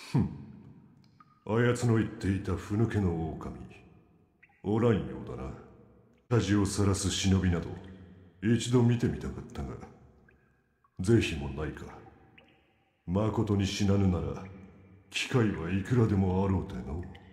あやつの言っていたふぬけの狼、おらんようだな。恥をさらす忍びなど一度見てみたかったが、是非もないか。まことに死なぬなら機会はいくらでもあろうての。